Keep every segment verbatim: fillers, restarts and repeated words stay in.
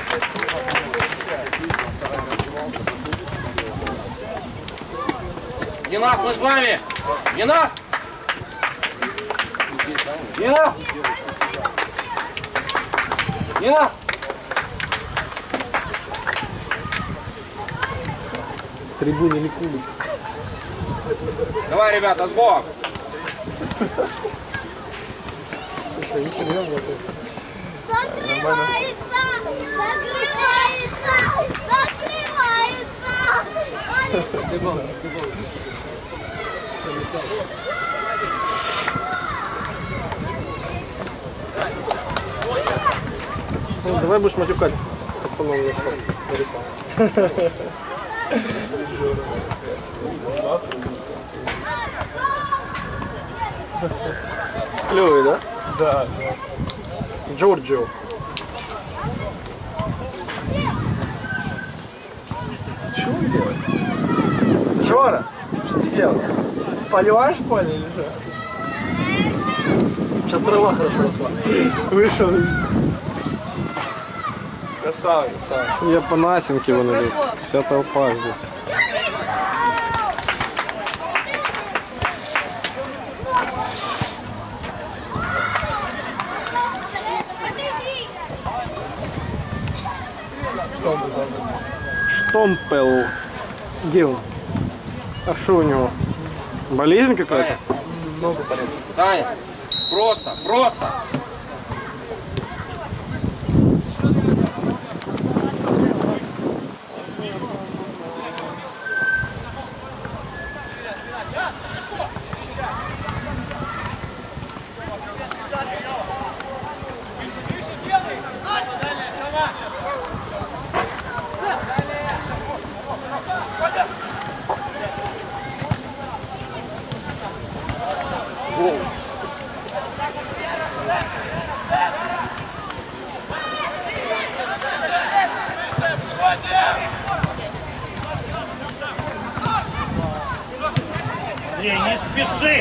Нинас, мы с вами! Нинас! Нинас! Нинас! Трибуны ликуют. Давай, ребята, с Богом! Слушай, не серьезно вопрос. Закрывается! Закрывается! Закрывается! Ну, давай будешь матюкать пацанов на стоп. Клевый, да? Да, да. Джорджио. Что он делает? Жора, что ты делаешь? Поливаешь поле или что? Сейчас трава хорошо росла. Вышел. Красава, красава. Я по Насенке вон идут. Вся толпа здесь. Что он делает? Штомпел. Где он? А что у него? Болезнь какая-то? Ногу порезал. Саня, просто, просто! Не, не спеши!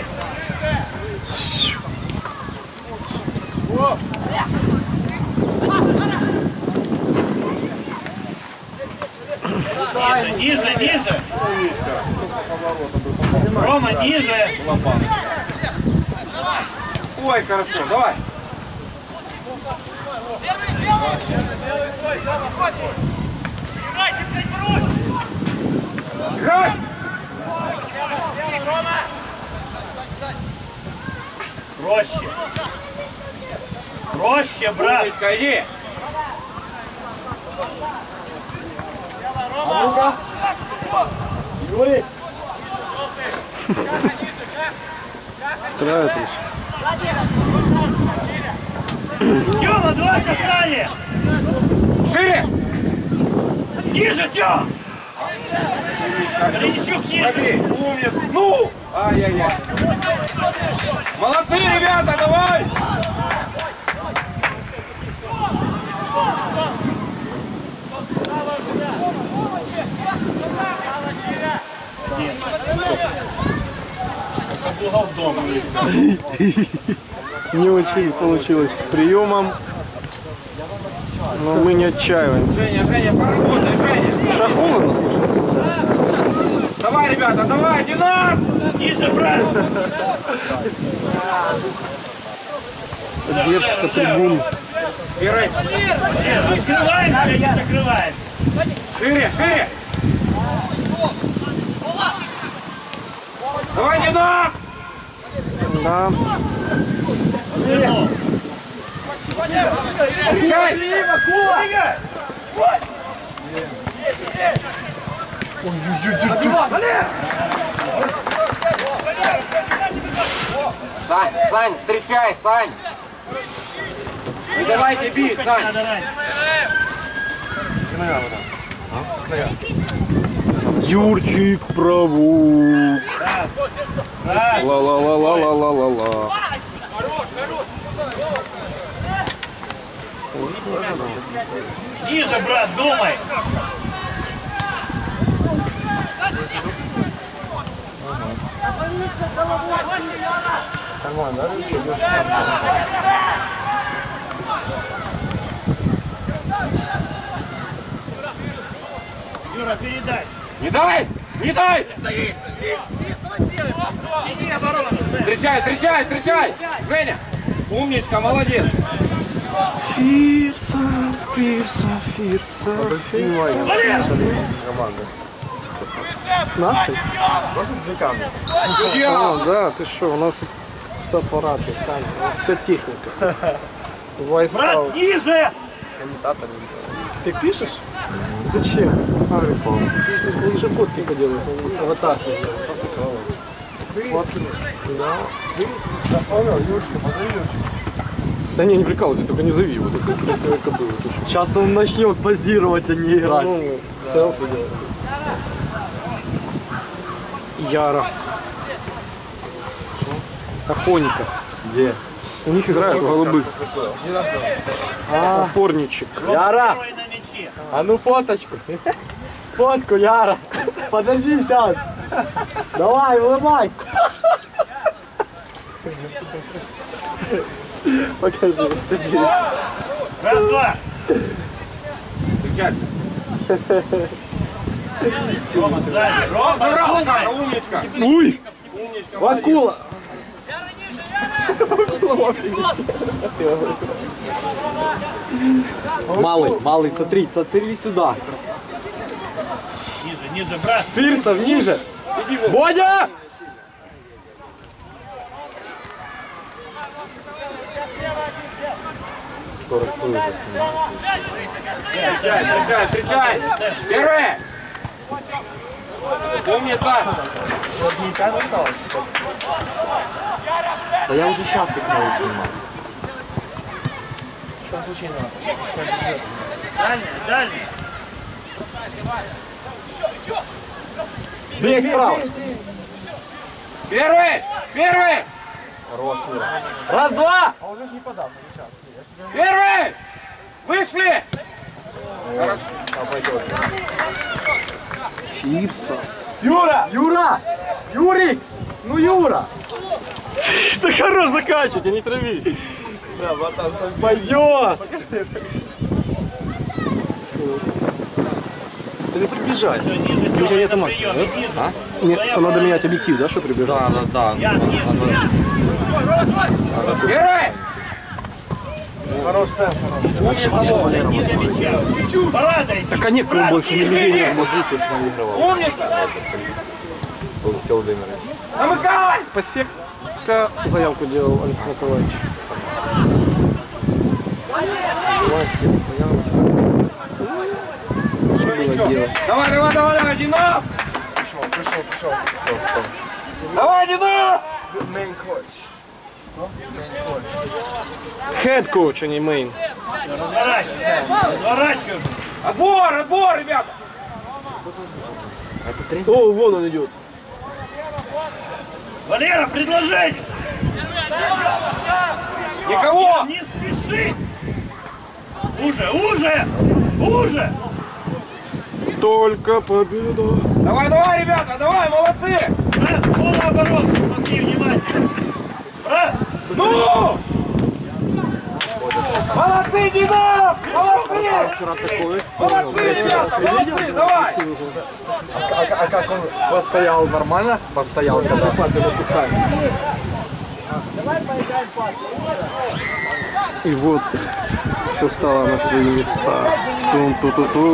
Ниже, ниже, ниже! Рома, ниже! Ой, хорошо, давай! Играй! Проще! Проще, брат! Умничка, иди! А ну-ка. Юрий. Травит лишь. Тёма, давай касание! Шире! Ниже, Тём! Линчук ниже! Смотри, умниц! Ну! Ай-яй-яй! Молодцы, ребята, давай! Угол дома. Не очень получилось с приемом. Но мы не отчаиваемся. Женя, Женя, поработай, Женя! Ша холодно, слушайте. Давай, ребята, давай, Динас! Ниже, брат! Поддержка трибун. Бирай! Закрываемся или не закрываем? Шире, шире! Давай, Динас! Да. Встречай! Сань, Сань, встречай, Сань! Не давайте бить, Сань! Надо раньше. Юрчик праву. Ла-ла-ла-ла-ла-ла-ла-ла. Ниже, брат, думай! Нормально, да? Юра, передай. Не дай! Не дай! Иди оборону. Жень. Встречай, встречай, встречай! Женя! Умничка, молодец! Фирса, фирса, фирса, фирса. Валер! Команда. Наши? Просто две камеры. Судья! А, да, ты что, у нас фотоаппараты, камеры, у нас вся техника. Войска. Брат, ниже! Комментатор. Ты пишешь? Зачем? А, он же фотки поделает. Вот так. Фотки. Да. Да, понял, Юрочка, позови Юрочку. Да не, не прикалывайтесь, только не зови, вот это красивая кобыла. ты что? Сейчас он начнет позировать, а не играть. Ну, селфи делать. Яра. Охоника. Где? У них играют в голубых. Опорничек. Яра, Строй на мяче. а ну фоточку. Фотку, Яра. Подожди сейчас. Давай, улыбайся. Покажи. Раз, два. Встречай! Рома, сзади. Рома, Забрал, думай. Саша, умничка! Уй! Умничка, молодец. Вакула. Малый, малый, смотри, смотри сюда. Ниже, ниже, брат. Фирсов, ниже. Бодя! Скоро плывет. Встречай, встречай, встречай! Первый! Умница! Да я уже сейчас их могу снимать. Дальняя, дальняя. Бей справа. Первый! Первый! Хорош, Юра. Раз, два. Первый! Вышли! Хорошо. Фирсов. Юра! Юра! Юрик! Ну, Юра! Ты хорош заканчивать, а не трави. Да, братан, пойдет! Ты не прибежать. Все, ниже, У тебя Тёма, нет на эмоций, прием, да? ниже. А? Нет, то надо менять объектив, да, что прибежать? Да, да, Я, ниже. Первый! Хорош, Сэм, Ниже мяча. Чуть-чуть. Парадой. Так а некому больше не ведения. Умница! Алексей Владимирович. Замыкай! Посека заявку делал Алексей Николаевич. Что было делать? Давай, давай, давай, давай, Динов! Пришел, пришел, пришел. Давай, Динов! Мейн коуч. Мейн коуч. Head coach, а не main. Разворачивай. Разворачивай. Отбор, отбор, ребята! Это тренер? О, вон он идет. Валера, предложение. Никого! Не спеши. Уже, уже, уже. Только победа. Давай, давай, ребята, давай, молодцы! Брат, полуоборот. Смотри внимательно. Брат, Ну! Молодцы, Динов! Молодцы! Вчера такое Молодцы, ребята, молодцы, давай! А, а как он постоял нормально? Постоял когда? И вот все стало на свои места. Тун-ту-ту-ту.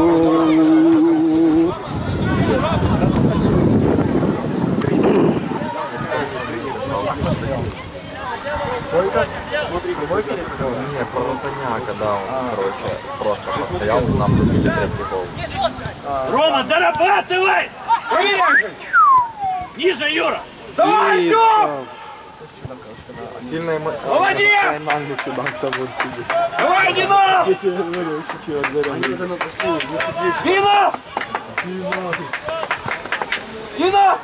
Не, про Ротаня, когда он, короче, просто постоял, нам забили третий гол. Рома, дорабатывай. Проверяй же! Ниже, Юра. Давай, Артем! Сильно эмо... Молодец! эмоциональный сюда, кто вот сидит. Давай, Динов! Я тебе говорю, чуть-чуть отгорел. Динов! Динов!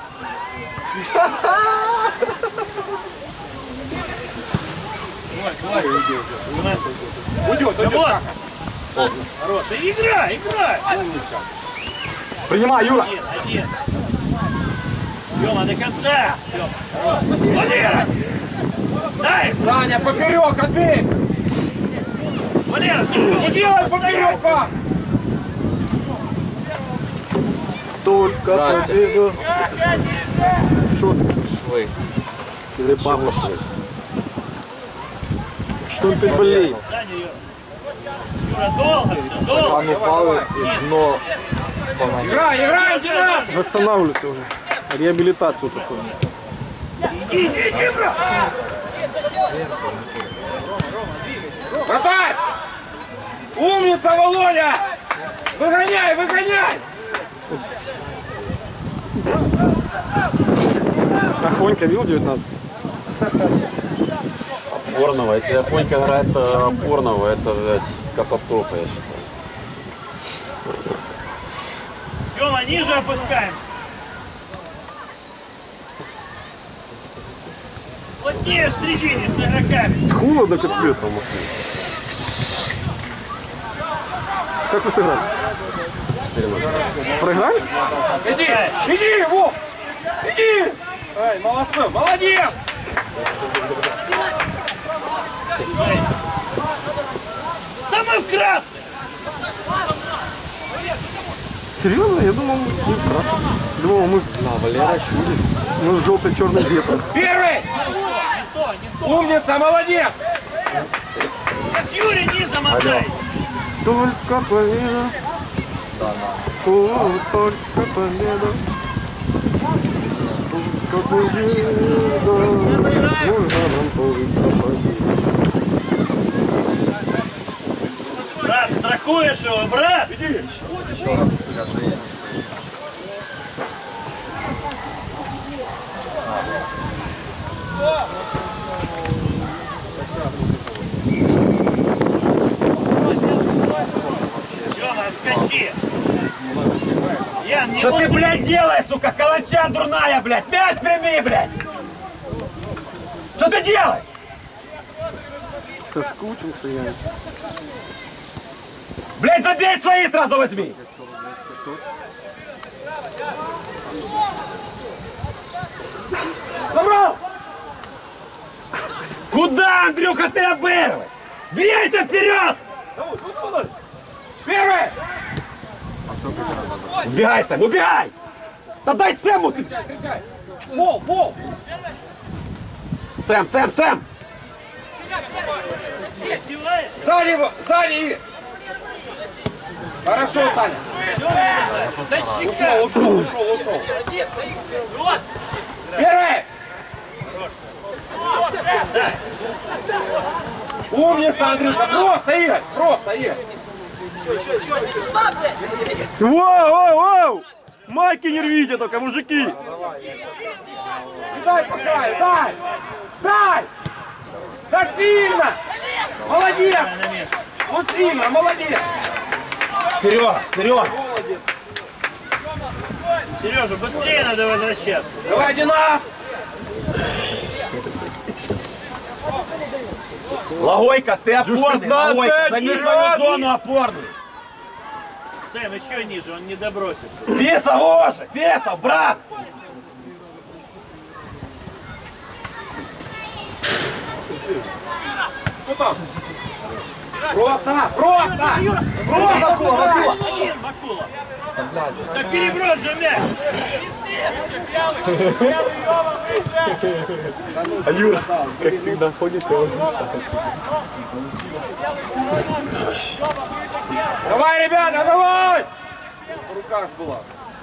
Давай, давай. Уйдет, Да уйдет. вот. Хороший. Играй, играй. Принимай, Юра! Один, один. Тёма, до конца. Тёма, хорош. Валера. Дай. Саня, поперек, отбей! Валера, Не делай поперек, пап! только победа. Что ты? Швы. Или папа? Что он опять болеет? Сзади, Юра. Юра, долго, долго. Там упало и дно. Играй, играй, Дина! Восстанавливается уже. Реабилитацию такую. Иди, иди, иди, брат. Вратарь! Умница, Володя! Выгоняй, выгоняй! Афонька видел девятнадцать? Опорного. Если Афонька играет э, опорного, это, блядь, катастрофа, я считаю. Тёма, ниже опускаем. Плотнее в середине с игроками. Холодно как летом. Как вы сыграли? четыре ноль. Проиграли? Иди, иди, Вов! Иди! Ай, молодцы, молодец! Да мы в красный. Серьезно? Я думал, мы не прав. Думал, мы, На, Валера чудит. мы в желто-черный где-то. Первый! Не то, не то. Умница, молодец! С Юрий низом отдай. Только победа. О, только победа. Только победа. Можно нам только победа. Брат, страхуешь его, брат? Иди. Еще раз скажи, я не слышу. Тёма, отскочи. Ян, не Что ты, мудрый. блядь, делаешь, сука? Калача дурная, блядь! Мяч прими, блядь! Что ты делаешь? Соскучился я. Блядь, забей свои сразу возьми! Забрал! Куда, Андрюха, ты обырвай? Двигайся вперед! Первый! Убегай, Сэм, убегай! Да дай Сэму ты! Фол, фол! Сэм, Сэм, Сэм! Издеваешь? Сзади его, сзади! Хорошо, Саня! Защищай. Ушел, ушел, ушел, ушел! Первый! Умница, Андрюша! Просто, Игорь! Просто, Игорь! Воу, воу, воу! Майки не рвите только, мужики! Дай пока, дай! Дай! Да сильно! Молодец! На место. Ну сильно, молодец! Серега, Серега! Сережа, быстрее надо возвращаться. Давай, Динас! Лагойка, ты опорный, Лагойка, займи свою зону опорную. Сэм, еще ниже, он не добросит. Фесов, Оша, Фесов, брат! Что там? Просто, просто! Просто, Макула, Макула! Один, Макула. Так переброс же мяч. А Юра, как всегда, ходит и возмущает. Давай, ребята, давай! В руках была.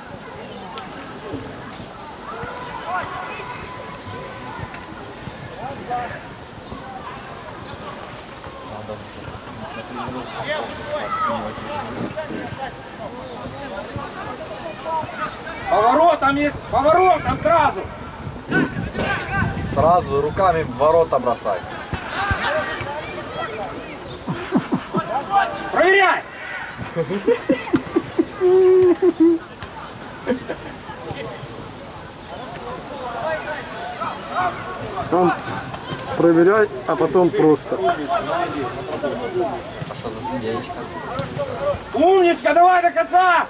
Поворотом есть, поворотом сразу! Сразу руками в ворота бросай. Проверяй! Там проверяй, а потом просто. А что за сиденечка? Умничка, давай до конца!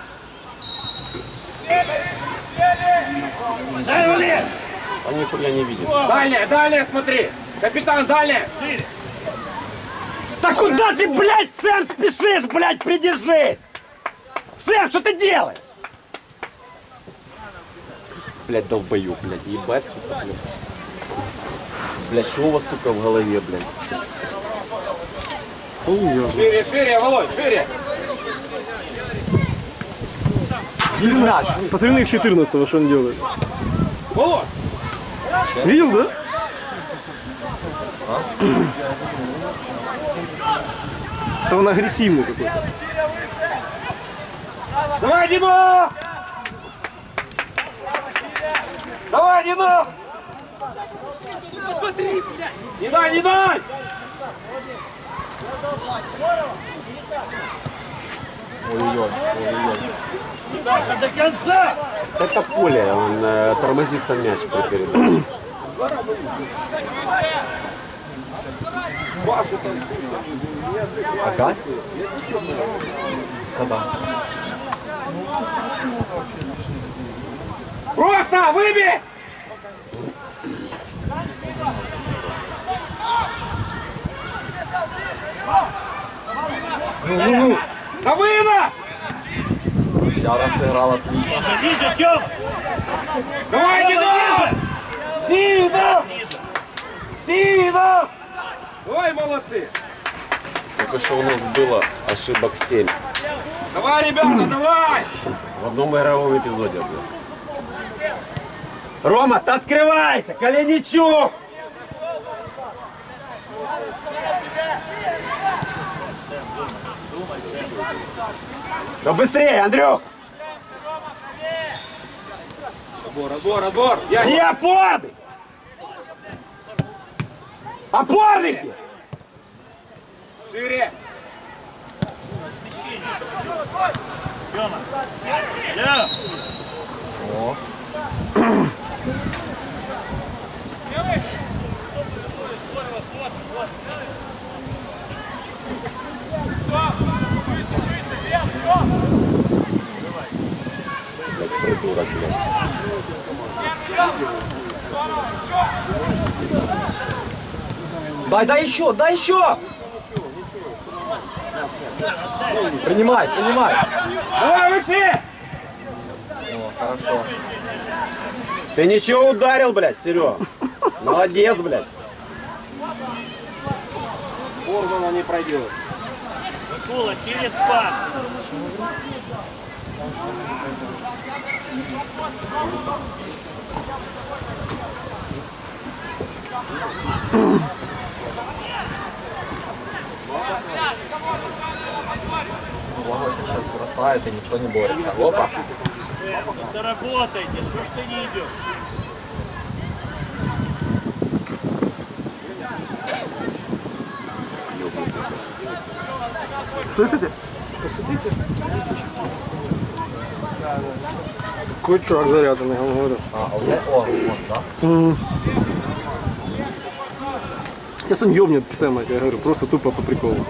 Дай, Валер. Он нихуя не видит. Дальняя, дальняя, смотри! Капитан, дальняя! Шире. Да куда ты, блядь, Сэм, спешишь, блядь, придержись! Сэм, что ты делаешь? блядь, долбоёб, блядь, ебать, сука, блядь. Блядь, что у вас, сука, в голове, блядь? Шире, шире, Володь, шире. Посмотри в четырнадцатого, что он делает. Володь. Видел, да? Это он агрессивный какой-то. Давай, Дима! Давай, не дай! Не дай, не дай! Ой-ой-ой, ой-ой-ой. Даша, до конца! Это поле, он э, тормозится мяч при передаче. Опять? Когда? Просто выбей! Ну-ну-ну! На вынос! Я разыграл отлично. Ниже, ниже, Тём! Давай, Динас! Динас! Динас! Давай, молодцы! Только что у нас было ошибок семь. Давай, ребята, давай! В одном игровом эпизоде, блядь. Рома, ты открывайся! Коленичук! Все быстрее, Андрюх! Отбор, отбор, отбор! Я... Где опорный? Опорный где? Шире! Тёма! Я! О. Блядь, придурок, блядь. Дай, дай еще, дай еще! Принимай, принимай! Давай, быстрее! О, хорошо. Ты ничего ударил, блядь, Серега. Молодец, блядь. Орбана не пройдет. Кула, через пас! Благо, сейчас бросает и никто не борется. Опа! Доработайте, что ж ты не идешь? Слышите? Посмотрите. Какой чувак заряженный, я вам говорю. А, а вот, о, вот, да? М. Сейчас он ёбнет Сэма, я говорю, просто тупо по приколу.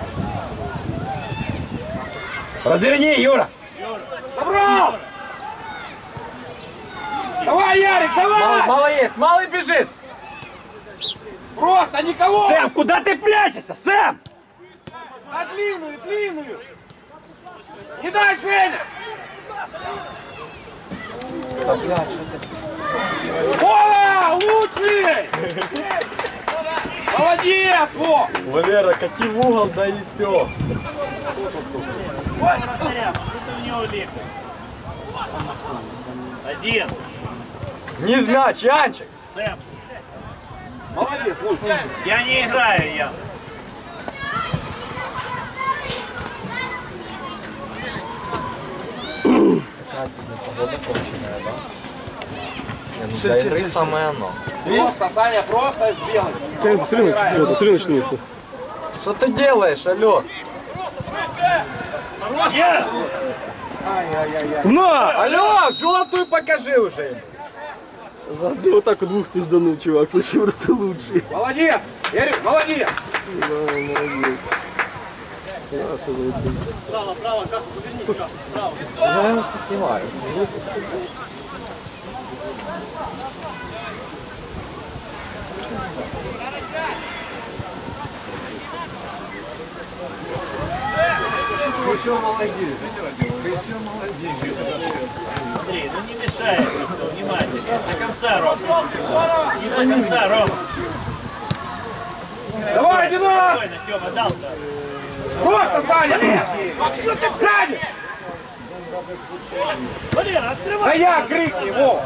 Разверни, Юра! Забрал! Давай, Ярик, Мало, давай! мало есть, малый бежит! Просто никого! Сэм, куда ты прячешься, Сэм? На длинную, длинную! Не дай, Женя! Да, блядь, что ты? О, лучший! Молодец, во! Валера, кати в угол, да и все. Вратаря, что ты в него лепишь? Один. Низ мяч, Янчик! Сэм, Молодец, лучший! я не играю, я. Погода конченая, да? Не, ну для игры самое оно. Просто, Саня, просто сделай! Смотри, посмотри, на- это, смотри, начнется. Что ты делаешь, алё? Я! На! Алло, желтую покажи уже ему. Заодно вот так вот двух пизданул, чувак, слушай, просто лучший. Молодец! Ярик, молодец! Да, молодец. Да, что за вот- Право, право, как повернись, право. Я его поснимаю. Андрей, ну не мешай, внимание. До конца, Рома. Не до конца, Рома. Давай, Динас! Спокойно, Тёма, дался. Просто, Саня! Сзади! Валера, Да открывай! я крикни, Вов!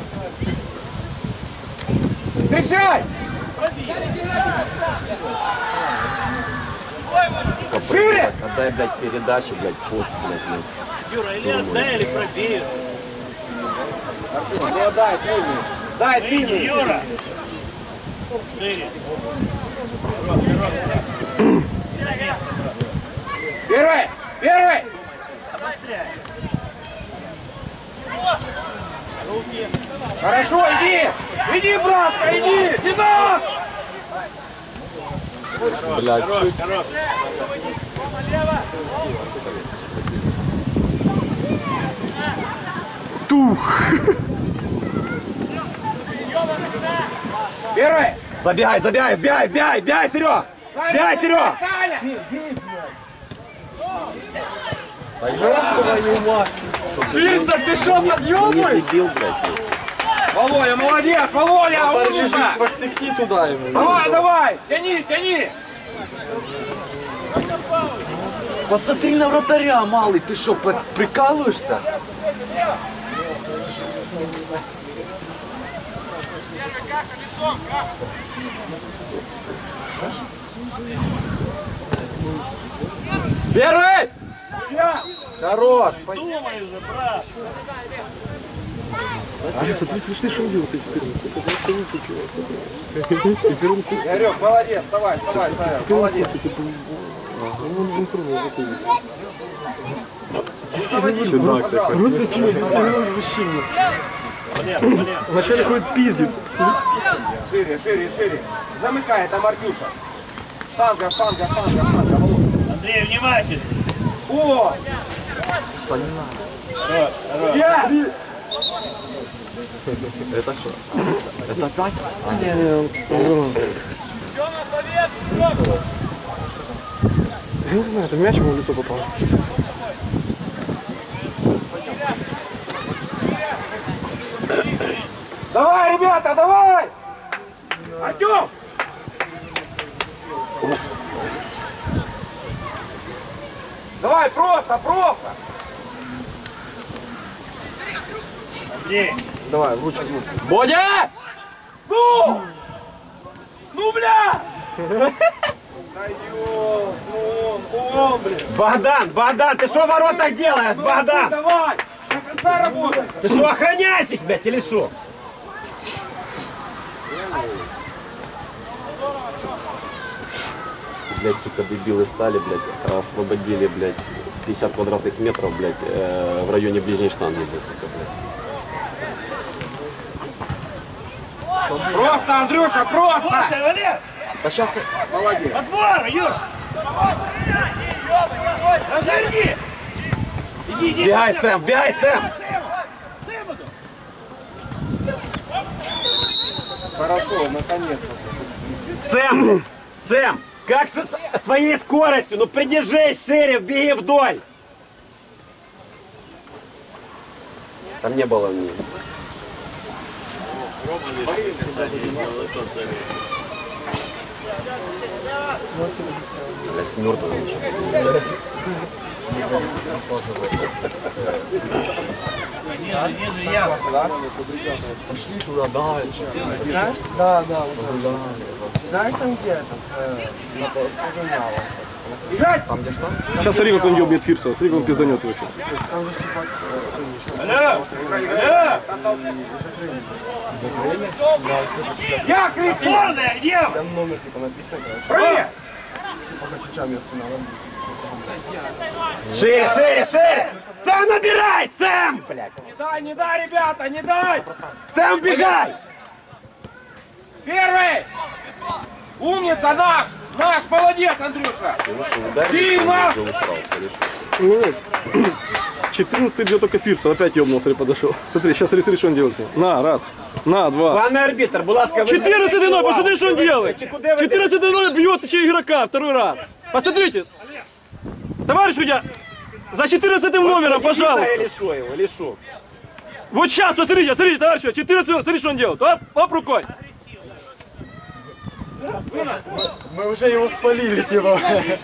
Встречай! Шире! Отдай, блядь, передачу, блядь, поц, блядь, ну. Юра, или отдай, или пробей. Ну, дай линию. Дай линию. Юра! Шире. Первый! Первый! Быстрее. Руки. Хорошо, иди! Иди, братка, иди! Динас! Блядь, Хорош, чуть. хорош. Тух! Первый! Забегай, забегай, вбегай, вбегай, вбегай, Серег! Вбегай, Серег! Саня! Да ёб твою мать! Фирса, ты что, Не подъебываешь? дебил, блядь. Володя, молодец! Володя, умница! Подсекни туда ему. Давай, давай! Тяни, тяни! Посмотри на вратаря, малый, ты что, прикалываешься? Первый! Хорош! Думай уже, брат. Смотри, слышишь, что он делает теперь? Игорек, молодец, давай, давай, Саня, молодец. Чудак такой. Просто чего, ветеран вообще нет. Валер, Валер. Вначале ходит пиздит. Шире, шире, шире. Замыкай, там Артюша. Штанга, штанга, штанга, штанга, Володя. Андрей, внимательно. О! Хорош, хорош. Я! Это что? Это опять? Я не знаю, это мяч ему в лицо попал. Давай, ребята, давай! Артем! Давай, просто, просто! Андрей, Давай, в ручку. Бодя! Ну! Ну, бля! Да ё, ну он, он, блин! Богдан, Богдан, ты что в воротах делаешь, Богдан? Давай! До конца работай! Ты что, охраняешь их, блядь, или что? Блядь, сука, дебилы стали, блядь, освободили, блядь, пятьдесят квадратных метров, блядь, э, в районе ближней штанги, блядь, сука, блядь. Просто, Андрюша, просто! Слушай, Валер! Да сейчас... Молодец! Подбор, Юр! Разверни! Иди, иди! Бегай, Сэм, бегай, Сэм! Сэму! Хорошо, наконец-то. Сэм, Сэм, как с, с твоей скоростью? Ну придержись шире, беги вдоль. Там не было мне. Рома лишь касание сделал, и тот залез. Бля, с мертвым еще. Ниже, ниже, я. Пошли туда, да. Знаешь? Да, да. Знаешь там где этот? э, На Чугуняло. Играть! Там где что? Сейчас смотри, как он ебнет Фирса. Смотри, как он пизданет его сейчас. Там же типа... Алло! Алло! Я крикни! Сборная, где вы? Там номер типа написано, короче. Проверь! Типа за ключами остановим. Шире, шире, шире! Сэм, набирай! Сэм, блядь! Не дай, не дай, ребята, не дай! Сэм, бегай! Первый! Умница наш! Наш, молодец, Андрюша! Ну что, ударили, Ты, что он нах! уже усрался, или что? Нет. четырнадцатый бьет только Фирса. Опять ебнул, смотри, подошел. Смотри, сейчас смотри, что он делает. На, раз. На, два. Пане арбитр, будь ласка, ви четырнадцатый ноль, посмотри, что он делает. Чи куди ви четырнадцатый ноль бьет еще игрока второй раз. Посмотрите. Товарищ судья, за четырнадцатым номером, пожалуйста. Я лишу его, лишу. Вот сейчас, посмотрите, смотрите, товарищ судья, четырнадцатый номер, смотри, что он делает. Оп, оп, рукой. Мы уже его спалили, типа.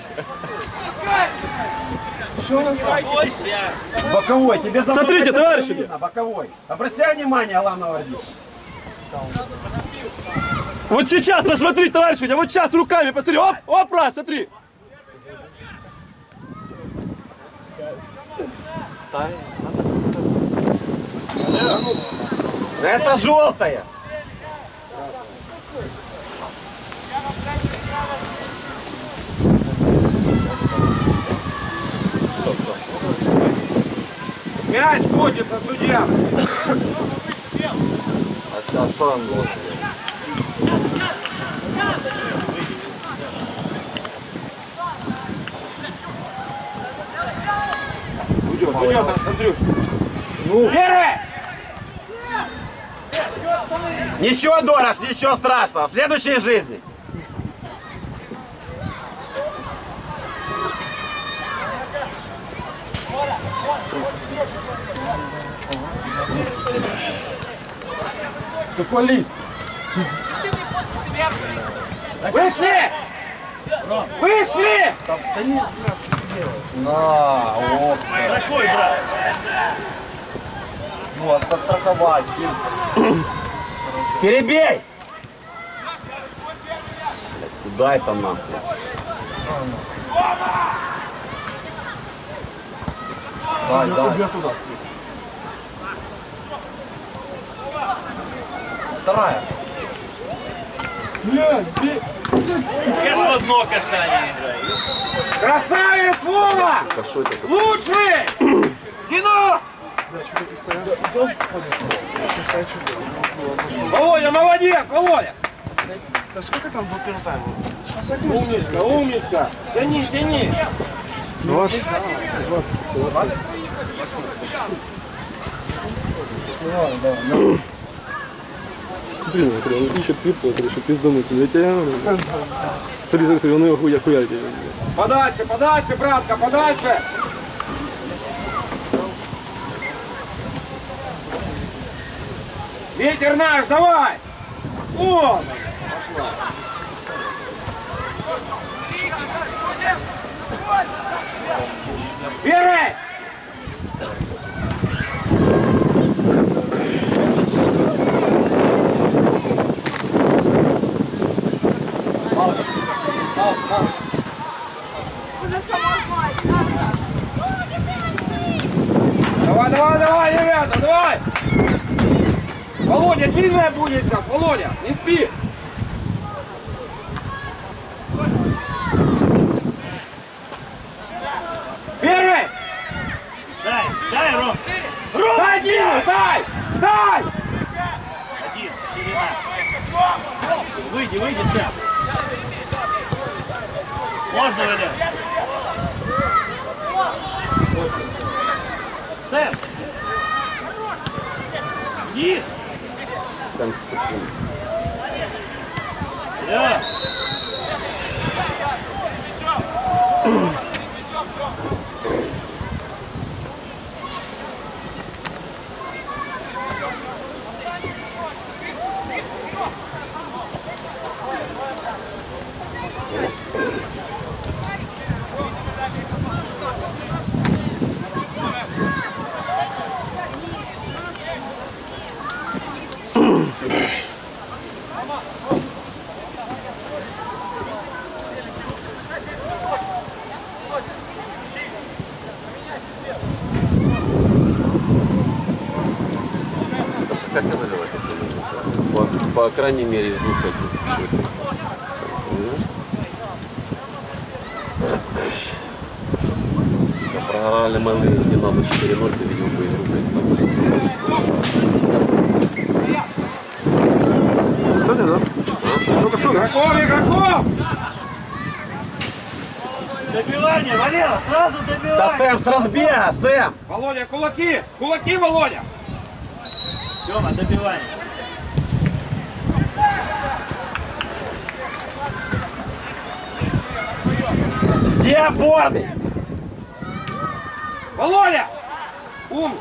Что у нас? Боковой, тебе за Смотрите, мной товарищи. видно, боковой. Обращай внимание, главного арбитра. Вот сейчас, посмотри, товарищ судья, вот сейчас руками, посмотри, оп, оп, раз, смотри. Это желтая. Мяч котится, судья. А что он должен? Уйдет, уйдет, Андрюш. Ну. Первый! Ничего, Дорож, ничего страшного. В следующей жизни. Соколист. Вышли! Вышли! На, ох. Такой, брат. Ну, вас подстраховать, Фирса. Перебей! Куда это нахуй? Дай, дай. Вторая. Сейчас в одно касание играет. Красавец, Вова! А что это? Лучший! Кино! Володя, молодец, Володя! Да сколько там был первый тайм? Умничка, умничка! Тяни, тяни! двадцать. Смотри, ну, смотри, он ищет Фирса, смотри, что пиздануть. Я тебя... Смотри, смотри, смотри, он его хуя, хуя тебе. Подальше, подальше, братка, подальше! Ветер наш, давай! Вон! Первый! Давай, давай, давай, ребята, давай! Володя, длинная будет сейчас, Володя, не спи! Первый! Дай, дай, Ром. Дай длинную, дай! Дай! Один, ширина. Выйди, выйди, Сэм. Можно, Валя? Сэм! Иди! семь секунд. Да! Саша, как ты заливать это? По, по крайней мере из двух одних. Что это? Сам понимаешь? Сука, проиграли мы Диназу четыре ноль, ты видел бы игру, блядь, там уже Кстати, да? Только что, да? Игроков, игроков! Добивание, Валера, сразу Да, добивание! Сэм, с разбега, Сэм! Володя, кулаки! Кулаки, Володя! Тёма, добивание. Где опорный? Володя! Ум!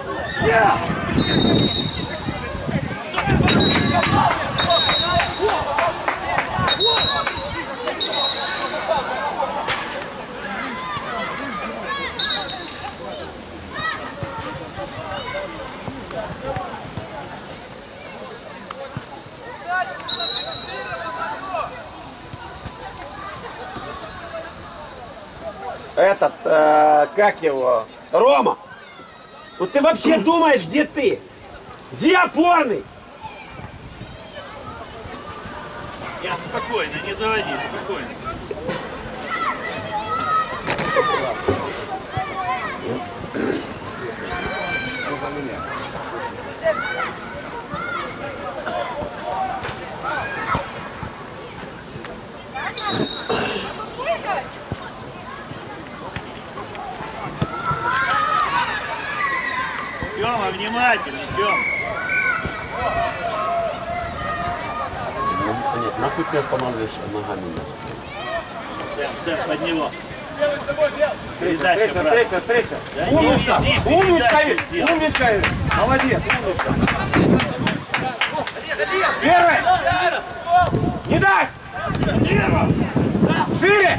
Этот, э, как его? Рома! Ну ты вообще думаешь, где ты? Где опорный? Я спокойно, не заводи, спокойно. Тёма, внимательно, Тёма. Ну, понятно, нахуй ты останавливаешь ногами нас? Сэм, Сэм, под него. Встреча, Передача, брат. встреча, встреча. Да не Умничка, вези, умничка, передачу сделай. умничка. Молодец, умничка. Первый. Не дай. Шире.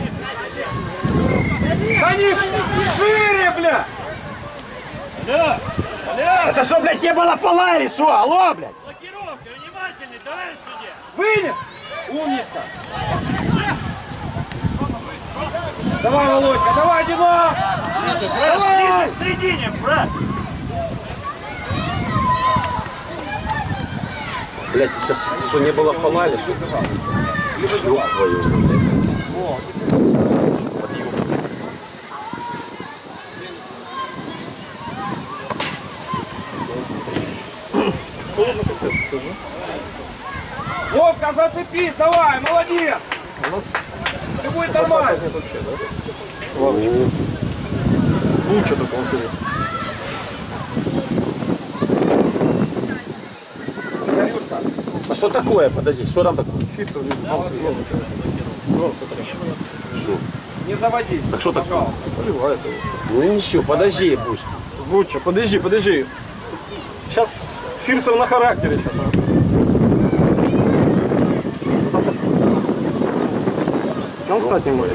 Да не ш- шире, бля. Алло, алло. Это что, блядь, не было фола или что? Алло, блядь! Блокировка, внимательный, товарищ судья. Вынес. Умничка. Давай, Володька, давай, Дима. Ближе, брат, Давай. ближе к середине, брат. Блядь, сейчас что, не было фола или что? Ёб твою. Вовка, зацепись, давай, молодец. У нас Все будет запасов нормально. нет вообще, да? Ладно. Лучше только он сегодня. Игорюшка, А что такое? Подожди, что там такое? Фицев не запался. Ну, смотри. Что? не заводись. Так что такое? Пожалуйста. Поливает его. Ну ничего, подожди, пусть. Буча, подожди, подожди. Сейчас Фирсов на характере сейчас. а. Что там такое? Он встать не может.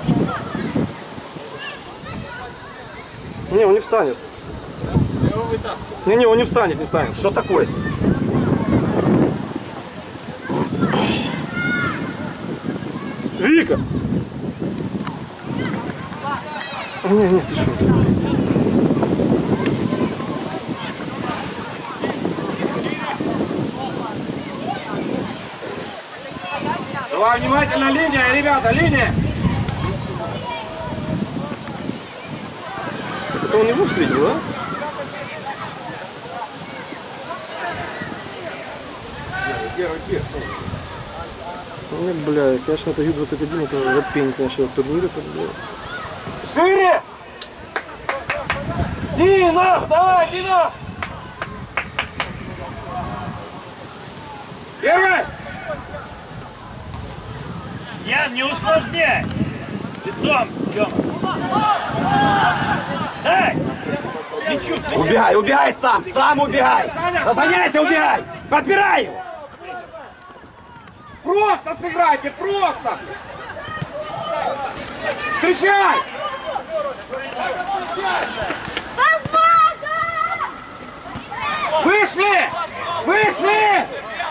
Не, он не встанет. Не-не, он не встанет, не встанет. Что такое? Вика! Не, не, ты что? Давай, внимательно, линия, ребята, линия. Это он его встретил, да? Первый пир. Ну, бля, конечно, это Ю двадцать один, это жопень, конечно, турнир это, бля. Шире! Дина! Давай, Дина! Первый! Ян, не усложняй. Лицом, Тёма. Дай! Мячу, мячу. Убегай, убегай сам, сам убегай! Разгоняйся, убегай! Подбирай его! Просто сыграйте, просто! Встречай! Вышли! Вышли!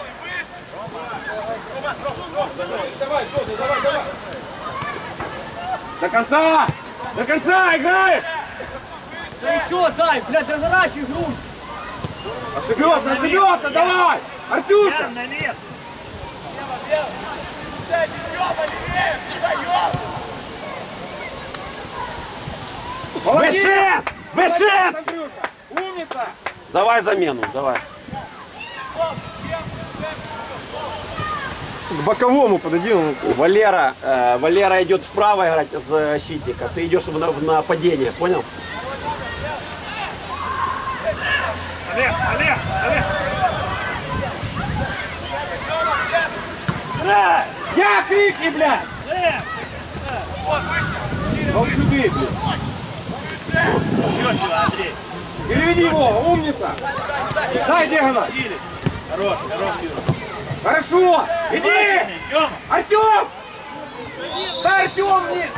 До конца! До конца играет! Да еще дай, блядь, разворачивай грудь. Ошибется, ошибется, давай! Артюша! Ян, на место. Молодец! Выше! Молодец, Выше! Андрюша! Умница! Давай замену, давай. К боковому подойди, он. Валера, э, Валера идет вправо играть защитника, ты идешь в, на- в нападение, понял? Олег, Олег, Олег. Играй! Я крикни, блядь! Сэм. Молчуги, блядь! Четко, Андрей. Переведи его, умница. Дай диагональ. Силе. Хорош, хорош, Юра. Хорошо. Иди. Тёма. Артем. Да, Артем, нет.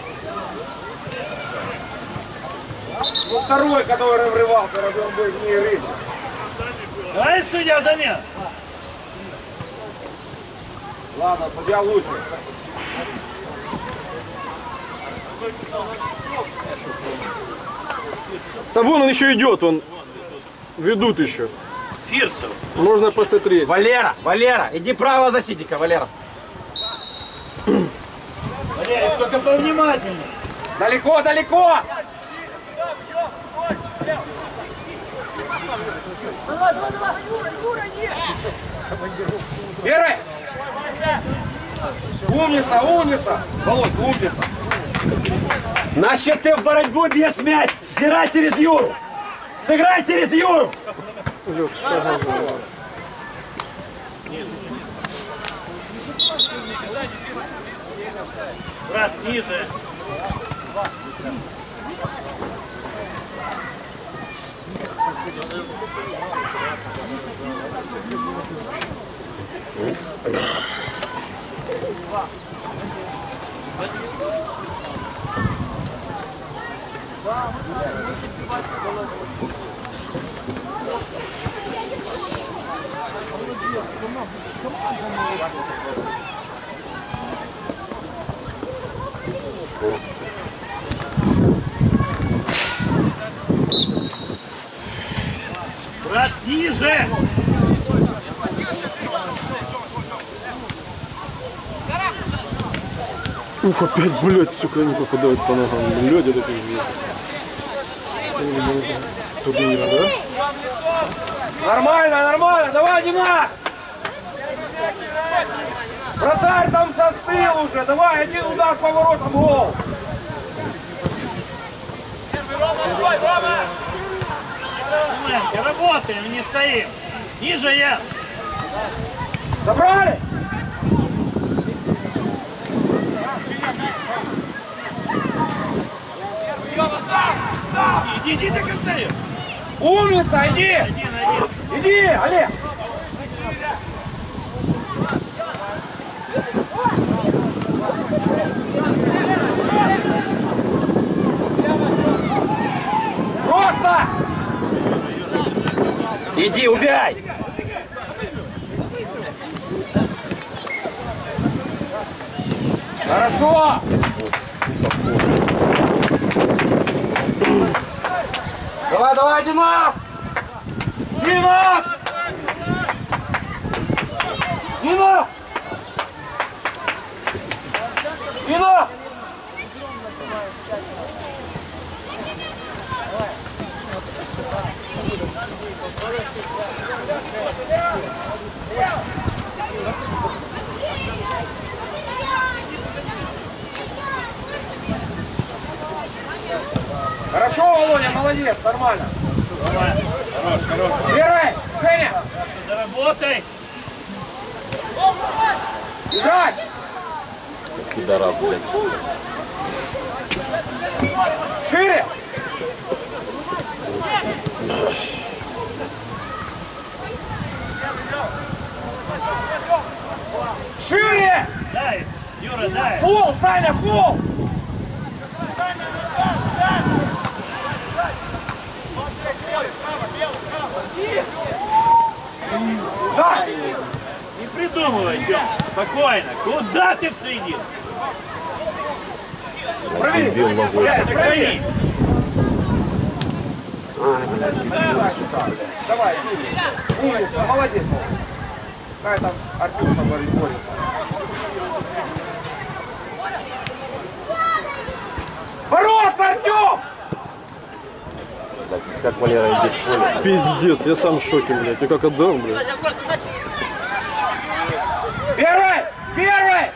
Ну, второй, который врывался, разве он будет не рыжий. Давай, судья, замен. Ладно, судья лучше. Да вон он еще идет, он ведут еще. Фирсов. Можно посмотреть. Валера, Валера, иди правого защитника, Валера. Валерий, только повнимательнее. Далеко, далеко. Первый. Умница, умница. Володь, умница. Значит, ты в борьбу бьешь мяч. Сыграй через Юру. Сыграй через Юру. Лёг, шага за. Брат, ниже. Брат, ниже! Ух, опять, блядь, сука, они попадают по ногам. Блядь, это пиздец. Турнира, да? Нормально, нормально. Давай, Димас. Вратарь там застыл уже. Давай, один удар по воротам, гол. Думаете, работаем, не стоим. Ниже я. Забрали? Иди, иди до конца ее. Умница, иди. Один, один. Иди, Олег. Просто. Иди, убирай. Хорошо. Давай, давай, Димас. Димас. Димас. Димас. Хорошо, Володя, молодец, нормально. Давай. Хорош, хорош. Первый, Женя, Хорошо, доработай. играть. Пидорас, блядь. Шире. Шире. Дай, Юра, дай. Фул, Саня, фул. Да. Не придумывай, Тём. Спокойно. Куда ты в середину? Провери. Бил ногой. Блядь, Сохрани. провери. Ай, блядь, пиздец, сука, блядь. Давай, умница, молодец. Какая там Артюша борется. Бороться, Артем! Так, как Валера идет в поле. Пиздец, я сам в шоке, блядь. Я как отдал, блядь. Первый! Первый!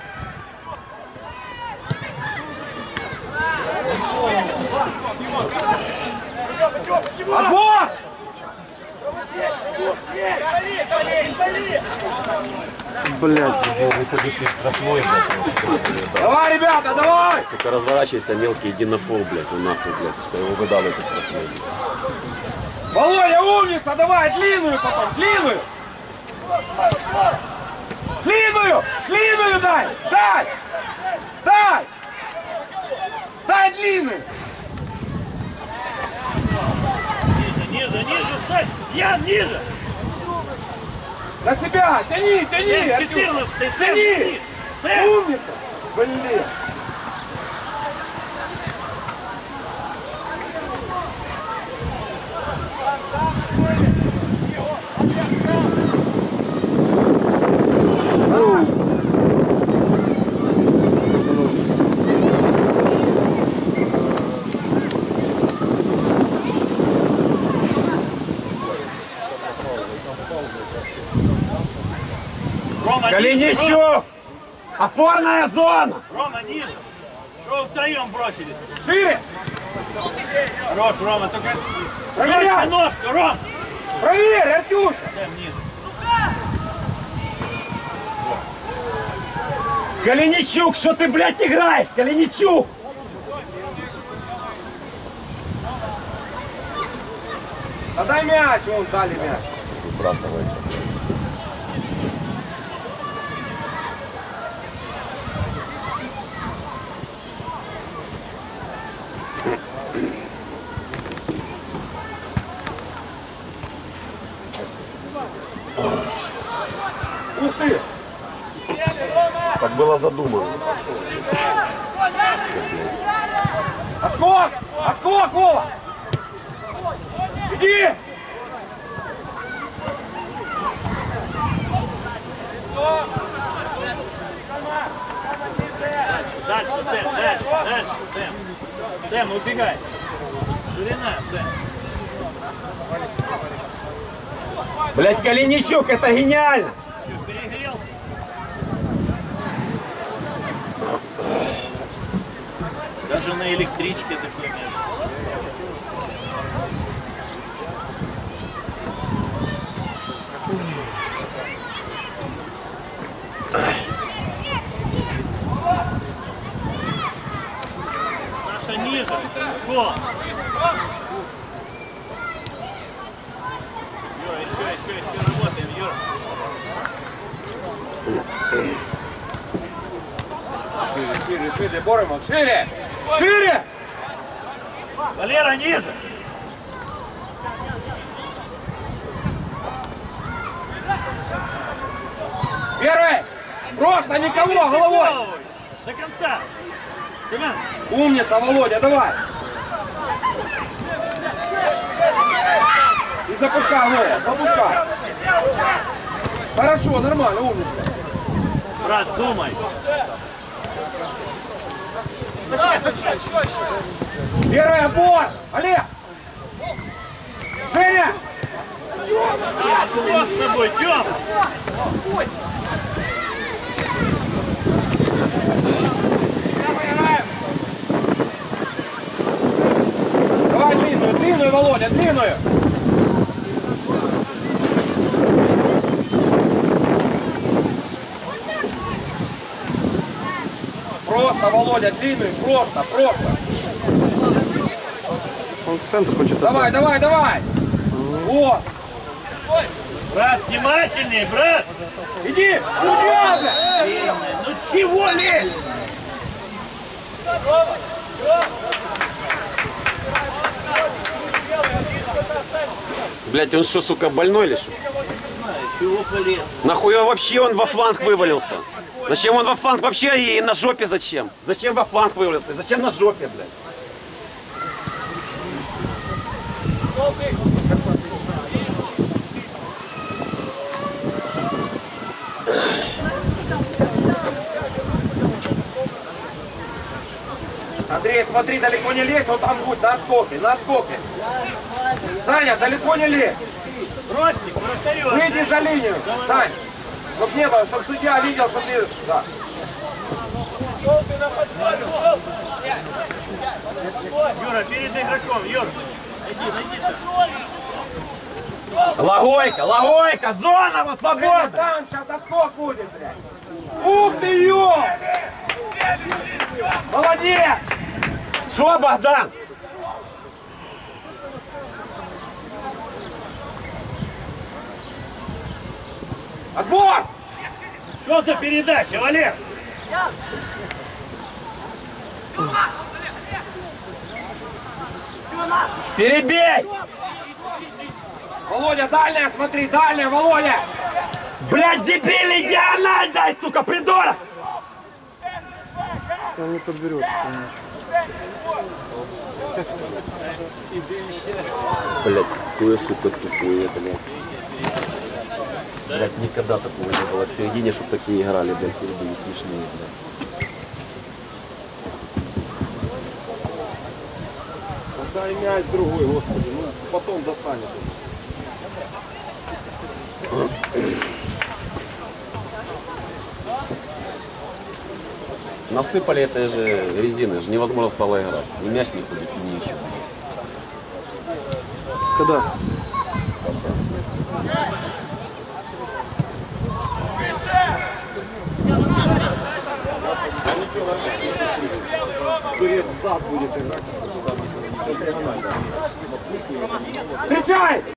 Огонь! блядь. Выходит ты штрафной, блядь. Давай, ребята, давай! Сука, разворачивайся, мелкий, иди на фол, блядь, ну нахуй, блядь. Сука, его выдал это штрафной, блядь. Володя, умница, давай, длинную потом, длинную! Длинную! Длинную дай! Дай! Дай! Дай длинную! Ниже, ниже, ниже, Сань! Ян, ниже! На себя! Тяни, тяни! Сэм, Артем. четырнадцатый, Сэм, Тяни! тяни! Сэм! Умница! Блин! Рома, ниже! Голенищук! Опорная зона! Рома, ниже! Что вы втроем бросились? Шире! Хорош, Рома, только... Проверяй! Жестче ножку, Ром! Проверь, Артюша! Сэм, ниже. Голенищук, что ты, блядь, играешь? Голенищук! Отдай мяч, вон дали мяч. Выбрасывается, блядь. Ух ты! Как было задумано. Отскок! Отскок, Вова! Иди! Дальше, Сэм, дальше, дальше, Сэм. Сэм, убегай. Ширина, Сэм. Блядь, Голенищук, это гениально! Чё, перегрелся? Даже на электричке такой мяч. Наша ниже. Гол. Юра, еще, еще, еще работаем, Юра. Шире, шире, шире, Боремон, шире! Шире! Валера, ниже. Первый! Просто никого, головой! До конца. Семен. Умница, Володя, давай! И запускай, Вова, запускай! Хорошо, нормально, умничка! Брат, думай. Первый отбор! Олег! Женя! Что с тобой, Тём? Давай длинную, длинную, Володя, длинную! Просто, Володя, длинную, просто, просто! Он в центр хочет Давай, отдать. давай, давай! Вот! Брат, внимательней, брат! Иди! Судья, бля! Длинный. Ну чего лезь? Блядь, он что, сука, больной или что? Чего полез? Нахуя вообще он во фланг вывалился? Зачем он во фланг вообще и на жопе зачем? Зачем во фланг вывалился? Зачем на жопе, блядь? Андрей, смотри, далеко не лезь, он там будет, на отскоке, на отскоке. Саня, далеко не лезь. Ростик, вратарю. Выйди за линию, Сань. Чтоб не было, чтоб судья видел, чтоб ты... Да. Юра, перед игроком, Юра. Найди, найди. Лагойка, лагойка, зона, Женя, свобода! там сейчас отскок будет, блядь. Ух ты, ё! Молодец! Шо, Богдан? Отбор! Что за передача, Валер? Перебей! Володя, дальняя, смотри, дальняя, Володя! Блядь, дебильный диагональ дай, сука, придурок! Он не подберется, конечно. Блядь, какое, сука, тупое, блядь. Блядь, никогда такого не было. В середине, чтоб такие играли, блядь, впереди не смешные, блядь. Дай мяч другой, господи, ну потом достанет. Насыпали этой же резины, же невозможно стало играть. Ни мяч не ходит, ни ничего. Когда? Вперед, зад будет играть. Встречай!